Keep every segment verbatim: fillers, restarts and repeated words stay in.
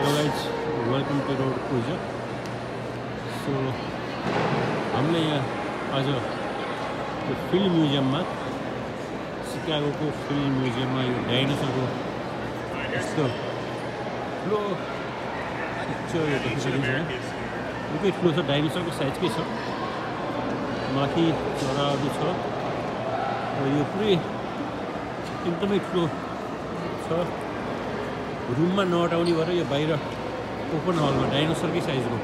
Hello guys, welcome to Road Cruiser. So, हमने यहाँ आज यो फिल्म म्युजियममा सिकागोको फिल्म म्युजियममा यो डाइनोसरको यस्तो ठुलो पिक्चर यो देख्न सकिन्छ यहाँ निकै ठुलो छ डाइनोसरको साइजकै छ माथि चराहरू छ र यो पुरै एकदमै ठुलो छ रुममा नअटाउने भएर यो बाहिर ओपन हलमा डाइनोसरकै साइजको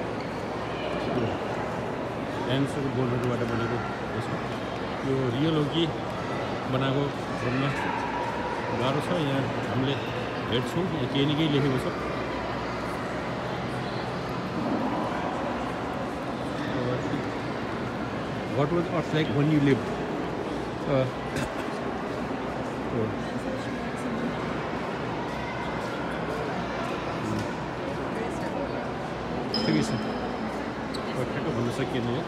डाइनोसरको बोनहरूबाट बनेको छ यो रियल हो कि बनाएको भन्न गाह्रो छ यहाँ हामीले हेर्छौँ यहाँ केही न केही लेखेको छ What was Earth like when you lived? Uh, ठिकै छ ठ्याक्क भन्न सकिएन यो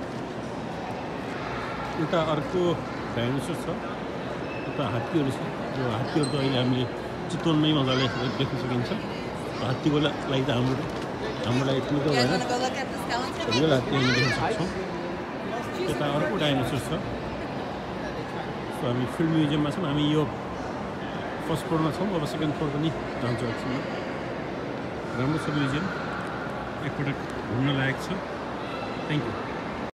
उता अर्को डाइनोसर छ उता हात्तीहरू छ यो हात्तीहरू त अहिले हामीले चितवनमै मजाले देख्न सकिन्छ हात्तीको लागि त हाम्रो हाम्रो लागि ठुलो त भएन रियल हात्ती हामी देख्न सक्छौँ यता अर्को डाइनोसर छ सो हामी फिल्म म्युजियममा छौँ हामी यो फर्स्ट फ्लोरमा छौँ अब सेकेन्ड फ्लोर पनि जान्छौँ एकछिनमा राम्रो छ म्युजियम एकपटक घुम्न लायक छ थ्याङ्क यू